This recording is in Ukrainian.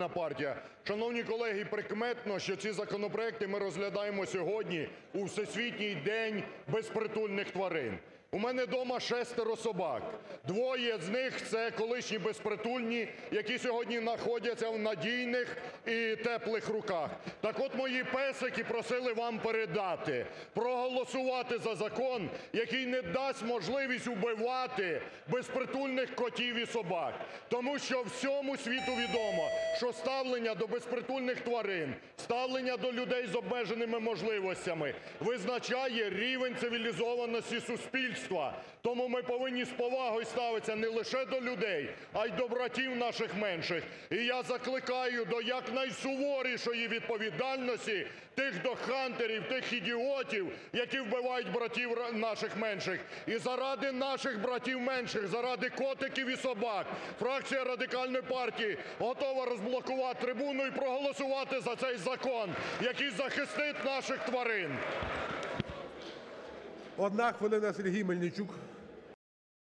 Радикальна партія. Шановні колеги, прикметно, що ці законопроекти ми розглядаємо сьогодні у Всесвітній день безпритульних тварин. У мене дома 6 собак. 2 з них – це колишні безпритульні, які сьогодні знаходяться в надійних і теплих руках. Так от, мої песики просили вам передати, проголосувати за закон, який не дасть можливість убивати безпритульних котів і собак. Тому що всьому світу відомо, що ставлення до безпритульних тварин, ставлення до людей з обмеженими можливостями визначає рівень цивілізованості суспільства. Тому ми повинні з повагою ставитися не лише до людей, а й до братів наших менших. І я закликаю до якнайсуворішої відповідальності тих догхантерів, тих ідіотів, які вбивають братів наших менших. І заради наших братів менших, заради котиків і собак фракція Радикальної партії готова розблокувати трибуну і проголосувати за цей закон, який захистить наших тварин. 1 хвилина, Сергій Мельничук.